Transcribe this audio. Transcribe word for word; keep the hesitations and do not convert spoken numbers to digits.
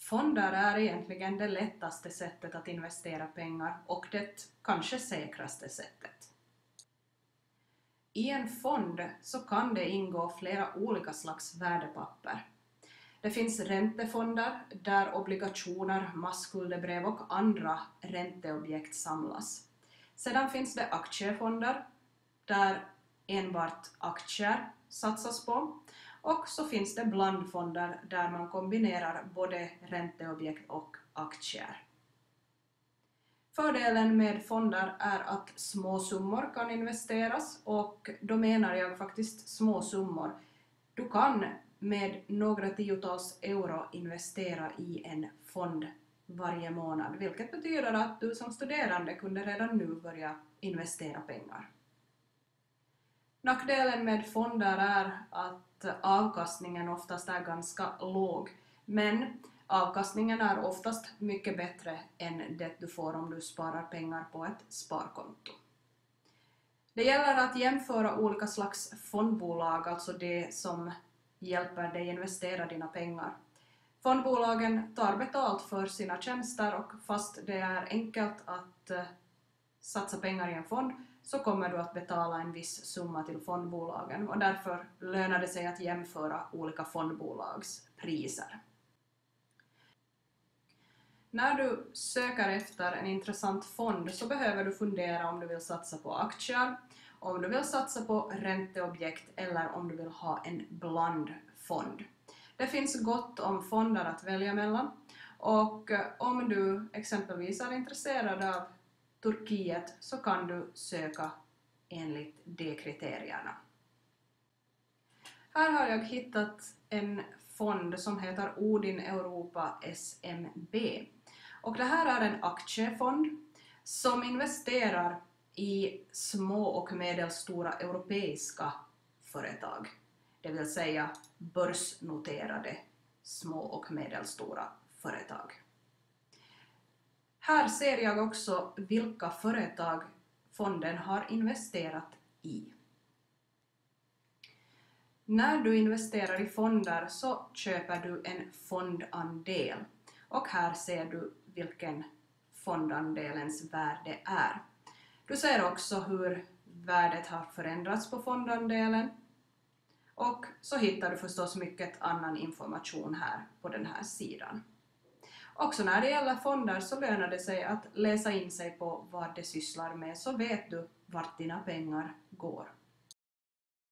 Fonder är egentligen det lättaste sättet att investera pengar och det kanske säkraste sättet. I en fond så kan det ingå flera olika slags värdepapper. Det finns räntefonder där obligationer, massskuldebrev och andra ränteobjekt samlas. Sedan finns det aktiefonder där enbart aktier satsas på. Och så finns det blandfonder där man kombinerar både ränteobjekt och aktier. Fördelen med fonder är att små summor kan investeras, och då menar jag faktiskt små summor. Du kan med några tiotals euro investera i en fond varje månad, vilket betyder att du som studerande kunde redan nu börja investera pengar. Nackdelen med fonder är att avkastningen oftast är ganska låg, men avkastningen är oftast mycket bättre än det du får om du sparar pengar på ett sparkonto. Det gäller att jämföra olika slags fondbolag, alltså det som hjälper dig investera dina pengar. Fondbolagen tar betalt för sina tjänster, och fast det är enkelt att satsa pengar i en fond så kommer du att betala en viss summa till fondbolagen, och därför lönar det sig att jämföra olika fondbolags priser. När du söker efter en intressant fond så behöver du fundera om du vill satsa på aktier, om du vill satsa på ränteobjekt eller om du vill ha en blandfond. Det finns gott om fonder att välja mellan, och om du exempelvis är intresserad av Turkiet så kan du söka enligt de kriterierna. Här har jag hittat en fond som heter Odin Europa S M B. Och det här är en aktiefond som investerar i små och medelstora europeiska företag. Det vill säga börsnoterade små och medelstora företag. Här ser jag också vilka företag fonden har investerat i. När du investerar i fonder så köper du en fondandel, och här ser du vilken fondandelens värde är. Du ser också hur värdet har förändrats på fondandelen, och så hittar du förstås mycket annan information här på den här sidan. Också när det gäller fonder så lönar det sig att läsa in sig på vad det sysslar med, så vet du vart dina pengar går.